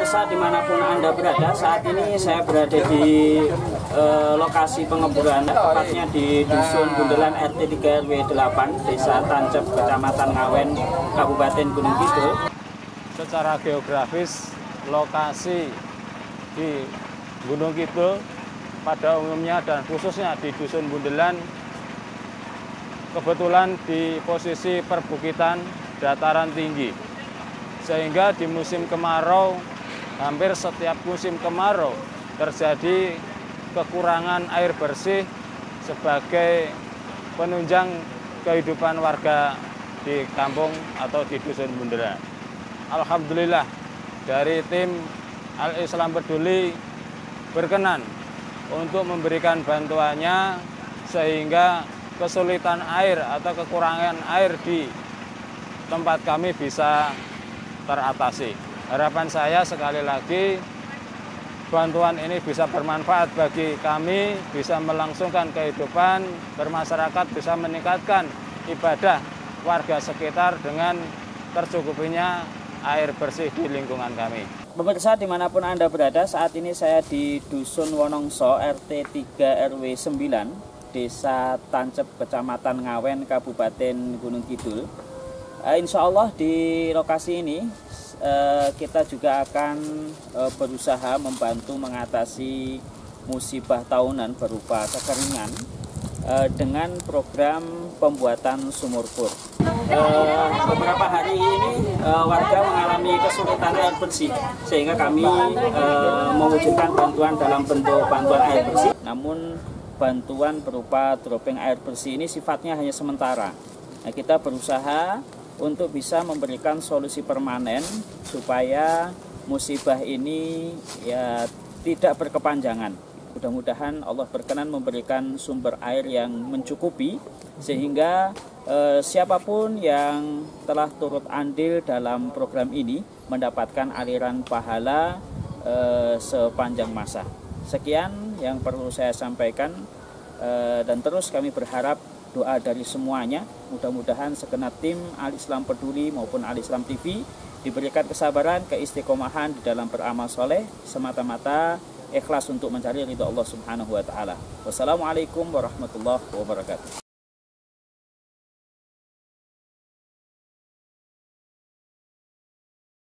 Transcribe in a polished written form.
Pemirsa dimanapun Anda berada, saat ini saya berada di lokasi pengeboran, tepatnya di Dusun Bundelan RT 3 RW 8, Desa Tancep, Kecamatan Ngawen, Kabupaten Gunung Kidul. Secara geografis, lokasi di Gunung Kidul pada umumnya dan khususnya di Dusun Bundelan kebetulan di posisi perbukitan dataran tinggi, sehingga di musim kemarau, hampir setiap musim kemarau terjadi kekurangan air bersih sebagai penunjang kehidupan warga di kampung atau di Dusun Bundelan. Alhamdulillah, dari tim Al-Islam Peduli berkenan untuk memberikan bantuannya sehingga kesulitan air atau kekurangan air di tempat kami bisa teratasi. Harapan saya sekali lagi bantuan ini bisa bermanfaat bagi kami, bisa melangsungkan kehidupan bermasyarakat, bisa meningkatkan ibadah warga sekitar dengan tercukupinya air bersih di lingkungan kami. Pemirsa dimanapun Anda berada, saat ini saya di Dusun Wonongso RT 3 RW 9, Desa Tancep, Kecamatan Ngawen, Kabupaten Gunung Kidul. Insya Allah di lokasi ini kita juga akan berusaha membantu mengatasi musibah tahunan berupa kekeringan dengan program pembuatan sumur bor. Beberapa hari ini warga mengalami kesulitan air bersih, sehingga kami mewujudkan bantuan dalam bentuk bantuan air bersih. Namun bantuan berupa dropping air bersih ini sifatnya hanya sementara. Nah, kita berusaha untuk bisa memberikan solusi permanen supaya musibah ini ya tidak berkepanjangan. Mudah-mudahan Allah berkenan memberikan sumber air yang mencukupi sehingga siapapun yang telah turut andil dalam program ini mendapatkan aliran pahala sepanjang masa. Sekian yang perlu saya sampaikan, dan terus kami berharap doa dari semuanya. Mudah-mudahan segenap tim Al-Islam Peduli maupun Al-Islam TV diberikan kesabaran, keistiqomahan di dalam beramal soleh, semata-mata ikhlas untuk mencari ridha Allah Subhanahu wa Ta'ala. Wassalamualaikum warahmatullahi wabarakatuh.